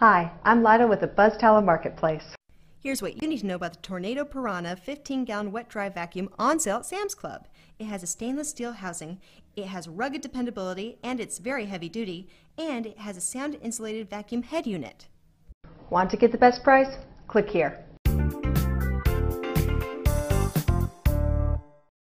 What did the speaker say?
Hi, I'm Lida with the Buzz Tower Marketplace. Here's what you need to know about the Tornado Piranha 15-gallon wet-dry vacuum on sale at Sam's Club. It has a stainless steel housing, it has rugged dependability, and it's very heavy duty, and it has a sound insulated vacuum head unit. Want to get the best price? Click here.